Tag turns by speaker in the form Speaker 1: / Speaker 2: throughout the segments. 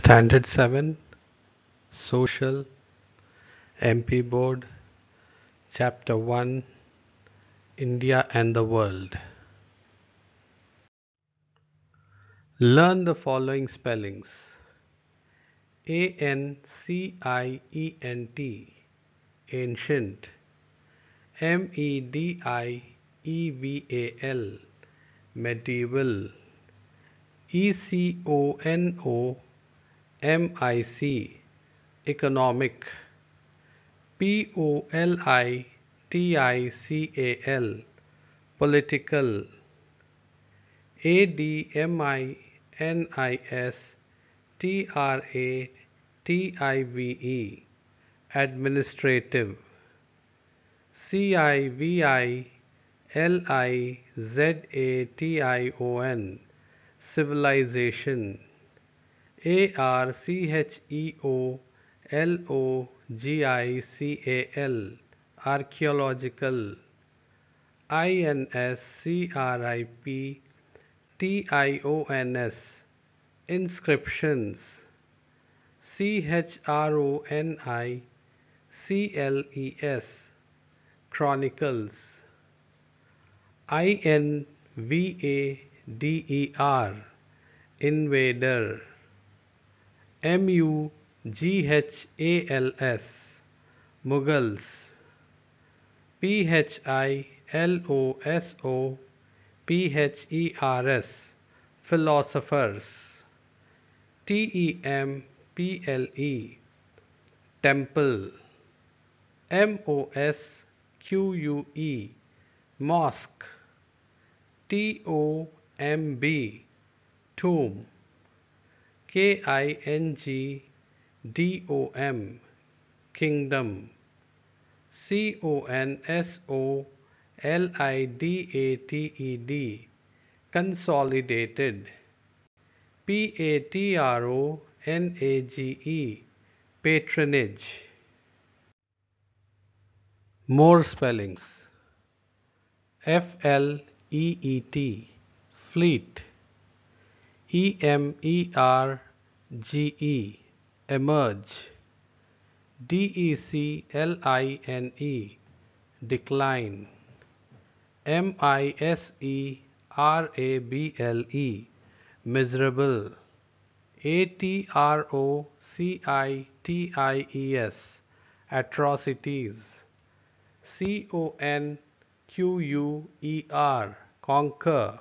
Speaker 1: Standard 7 Social MP Board Chapter 1 India and the World. Learn the following spellings: Ancient, ancient, Medieval, medieval, Economic, economic, Political, political, Administrative, administrative, Civilization, civilization, Archeological, archaeological, Inscriptions, inscriptions, Chronicles, chronicles, Invader, invader, Mughals, Mughals, Philosophers, philosophers, Temple, temple, Mosque, mosque, Tomb, tomb, Kingdom, kingdom, Consolidated, consolidated, Patronage, patronage. More spellings: Fleet, fleet, Emerge, emerge, Decline, decline, Miserable, miserable, Atrocities, atrocities, conquer,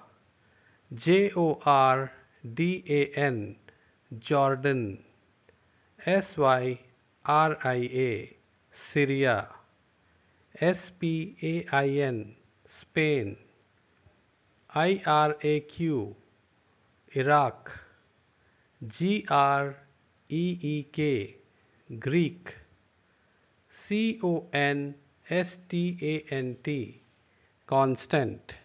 Speaker 1: Jordan, Jordan, Syria, Spain, Iraq, Greek, Constant, constant,